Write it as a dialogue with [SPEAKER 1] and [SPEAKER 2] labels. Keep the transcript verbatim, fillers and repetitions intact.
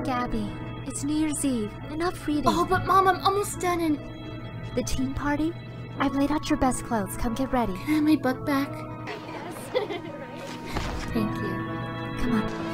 [SPEAKER 1] Gabby. It's New Year's Eve. Enough reading.
[SPEAKER 2] Oh, but Mom, I'm almost done and...
[SPEAKER 1] The teen party? I've laid out your best clothes. Come get ready.
[SPEAKER 2] Can I have my book back?
[SPEAKER 1] Yes.
[SPEAKER 2] Thank you.
[SPEAKER 1] Come on.